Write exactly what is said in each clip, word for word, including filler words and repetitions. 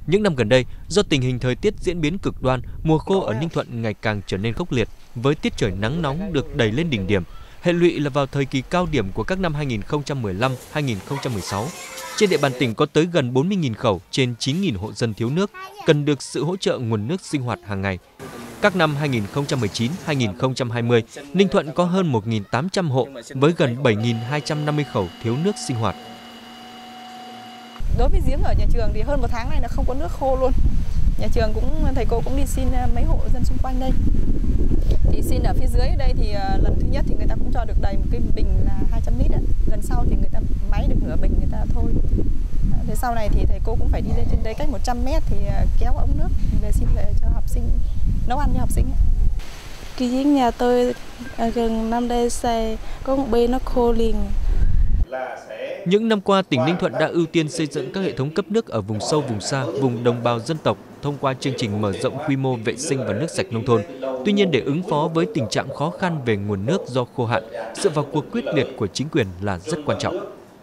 Những năm gần đây, do tình hình thời tiết diễn biến cực đoan, mùa khô ở Ninh Thuận ngày càng trở nên khốc liệt, với tiết trời nắng nóng được đẩy lên đỉnh điểm. Hệ lụy là vào thời kỳ cao điểm của các năm hai nghìn không trăm mười lăm đến hai nghìn không trăm mười sáu, trên địa bàn tỉnh có tới gần bốn mươi nghìn khẩu, trên chín nghìn hộ dân thiếu nước, cần được sự hỗ trợ nguồn nước sinh hoạt hàng ngày. Các năm hai nghìn không trăm mười chín đến hai nghìn không trăm hai mươi, Ninh Thuận có hơn một nghìn tám trăm hộ với gần bảy nghìn hai trăm năm mươi khẩu thiếu nước sinh hoạt. Đối với giếng ở nhà trường thì hơn một tháng này là không có nước khô luôn. Nhà trường cũng, thầy cô cũng đi xin mấy hộ dân xung quanh đây. Thì xin ở phía dưới đây thì lần thứ nhất thì người ta cũng cho được đầy một cái bình là hai trăm lít. Lần sau thì người ta máy được nửa bình người ta thôi. Thế sau này thì thầy cô cũng phải đi lên trên đây cách một trăm mét thì kéo ống nước về xin về cho học sinh, nấu ăn cho học sinh. Cái giếng nhà tôi gần năm đây xây có một bên nó khô liền. Những năm qua, tỉnh Ninh Thuận đã ưu tiên xây dựng các hệ thống cấp nước ở vùng sâu, vùng xa, vùng đồng bào dân tộc thông qua chương trình mở rộng quy mô vệ sinh và nước sạch nông thôn. Tuy nhiên, để ứng phó với tình trạng khó khăn về nguồn nước do khô hạn, sự vào cuộc quyết liệt của chính quyền là rất quan trọng.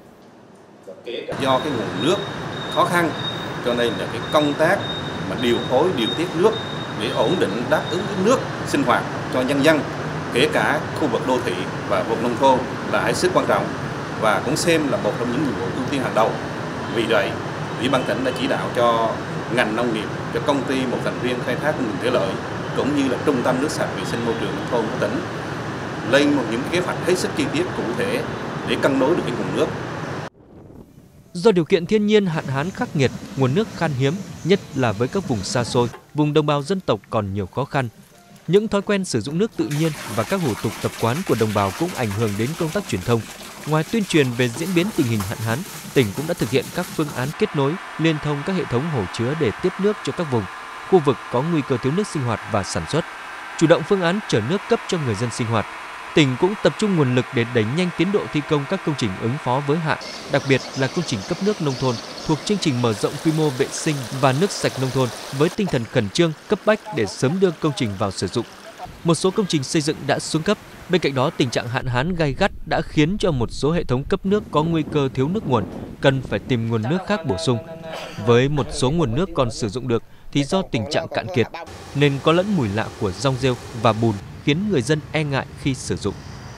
Do cái nguồn nước khó khăn, cho nên là cái công tác mà điều phối, điều tiết nước để ổn định đáp ứng cái nước sinh hoạt cho nhân dân, kể cả khu vực đô thị và vùng nông thôn là hết sức quan trọng và cũng xem là một trong những nhiệm vụ ưu tiên hàng đầu. Vì vậy, Ủy ban tỉnh đã chỉ đạo cho ngành nông nghiệp, cho công ty một thành viên khai thác nguồn thủy lợi cũng như là trung tâm nước sạch vệ sinh môi trường nông thôn của tỉnh lên một những kế hoạch hết sức chi tiết cụ thể để cân đối được cái nguồn nước. Do điều kiện thiên nhiên hạn hán khắc nghiệt, nguồn nước khan hiếm, nhất là với các vùng xa xôi, vùng đồng bào dân tộc còn nhiều khó khăn. Những thói quen sử dụng nước tự nhiên và các hủ tục tập quán của đồng bào cũng ảnh hưởng đến công tác truyền thông. Ngoài tuyên truyền về diễn biến tình hình hạn hán, tỉnh cũng đã thực hiện các phương án kết nối, liên thông các hệ thống hồ chứa để tiếp nước cho các vùng, khu vực có nguy cơ thiếu nước sinh hoạt và sản xuất, chủ động phương án chở nước cấp cho người dân sinh hoạt. Tỉnh cũng tập trung nguồn lực để đẩy nhanh tiến độ thi công các công trình ứng phó với hạn, đặc biệt là công trình cấp nước nông thôn thuộc chương trình mở rộng quy mô vệ sinh và nước sạch nông thôn với tinh thần khẩn trương, cấp bách để sớm đưa công trình vào sử dụng. Một số công trình xây dựng đã xuống cấp. Bên cạnh đó, tình trạng hạn hán gay gắt đã khiến cho một số hệ thống cấp nước có nguy cơ thiếu nước nguồn, cần phải tìm nguồn nước khác bổ sung. Với một số nguồn nước còn sử dụng được thì do tình trạng cạn kiệt, nên có lẫn mùi lạ của rong rêu và bùn khiến người dân e ngại khi sử dụng.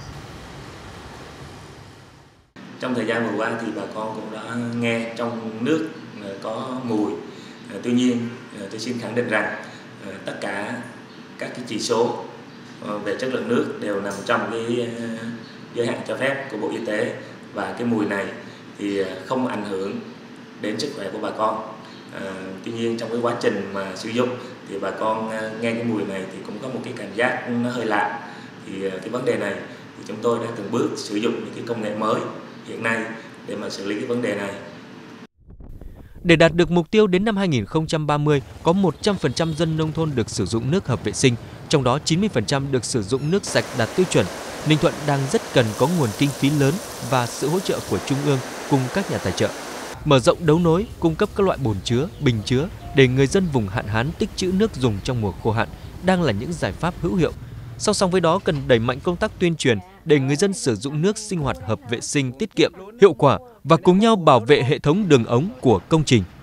Trong thời gian vừa qua thì bà con cũng đã nghe trong nước có mùi. Tuy nhiên, tôi xin khẳng định rằng tất cả các cái chỉ số về chất lượng nước đều nằm trong cái giới hạn cho phép của Bộ Y tế, và cái mùi này thì không ảnh hưởng đến sức khỏe của bà con. À, tuy nhiên trong cái quá trình mà sử dụng thì bà con nghe cái mùi này thì cũng có một cái cảm giác nó hơi lạ. Thì cái vấn đề này thì chúng tôi đã từng bước sử dụng những cái công nghệ mới hiện nay để mà xử lý cái vấn đề này. Để đạt được mục tiêu đến năm hai nghìn không trăm ba mươi có một trăm phần trăm dân nông thôn được sử dụng nước hợp vệ sinh, trong đó chín mươi phần trăm được sử dụng nước sạch đạt tiêu chuẩn, Ninh Thuận đang rất cần có nguồn kinh phí lớn và sự hỗ trợ của Trung ương cùng các nhà tài trợ. Mở rộng đấu nối, cung cấp các loại bồn chứa, bình chứa để người dân vùng hạn hán tích trữ nước dùng trong mùa khô hạn đang là những giải pháp hữu hiệu. Song song với đó cần đẩy mạnh công tác tuyên truyền để người dân sử dụng nước sinh hoạt hợp vệ sinh tiết kiệm, hiệu quả và cùng nhau bảo vệ hệ thống đường ống của công trình.